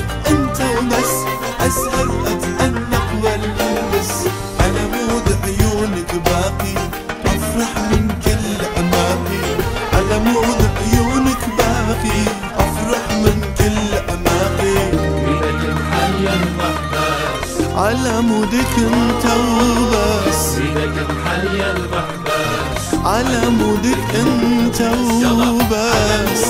مودك انت وبس، اسهر واتأنق والبس، على مود عيونك باقي، افرح من كل اعماقي، على مود عيونك باقي، افرح من كل اعماقي. بيدك محل المحبس، على مودك انت وبس، بيدك محل المحبس، على مودك انت وبس،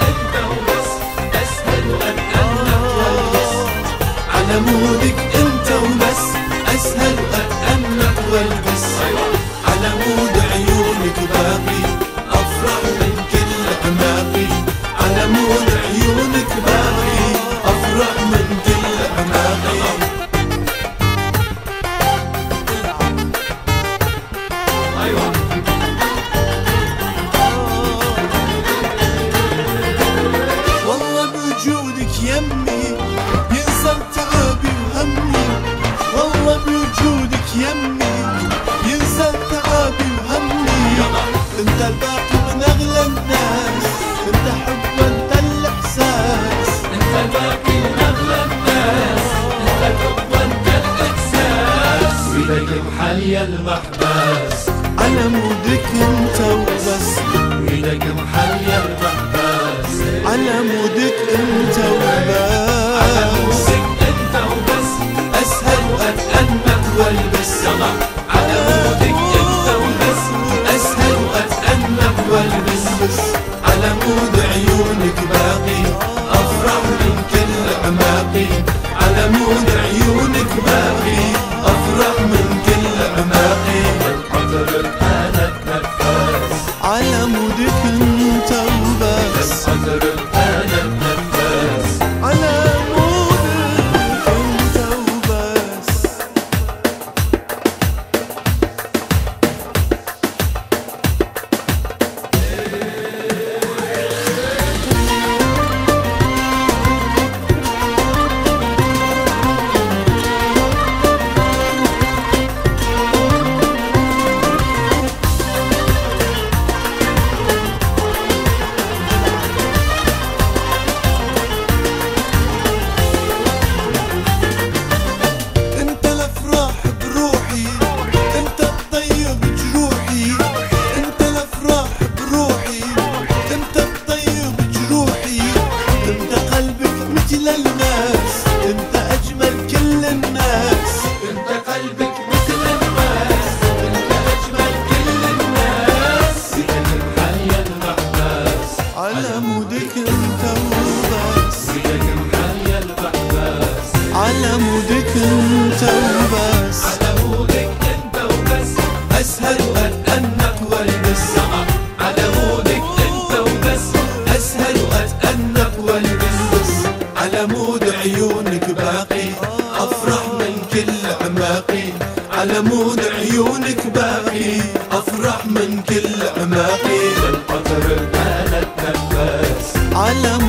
على مودك انت وبس، اسهل واتأنق والبس، على مود عيونك باقي، افرح من كل اعماقي، على مود عيونك باقي، افرح من كل اعماقي. والله بوجودك يمي ينسى تعبي وهمي، والله بوجودك يمي ينسى تعبي وهمي، انت الباقي من اغلى الناس، انت حب وانت الاحساس، انت الباقي من اغلى الناس، انت الحب وانت الاحساس. بيدك محل المحبس، على مودك انت وبس، بيدك محل المحبس، على مودك انت على وبس، مودك انت وبس، اسهر واتأنق والبس، على مودك انت وبس، اسهر واتأنق والبس، على مود عيونك باقي، افرح من كل اعماقي، على مود عيونك باقي، افرح من كل اعماقي. القطر الان اتنفس، على مودك انت وبس، القطر الان اتنفس، على مودك انت وبس. انت الافراح بروحي، انت الطيب جروحي، انت الافراح بروحي، انت الطيب جروحي، انت قلبك مثل الناس، انت اجمل كل الناس، انت قلبك مثل الناس، انت اجمل كل الناس. بيدك محل المحبس، على مودك انت وبس، بيدك محل المحبس، على مودك انت وبس، على مودك انت وبس، اسهر واتأنق والبس، على مودك انت وبس، اسهر واتأنق والبس، على مود عيونك باقي، افرح من كل اعماقي، على مود عيونك باقي، افرح من كل اعماقي. القطر الان اتنفس، على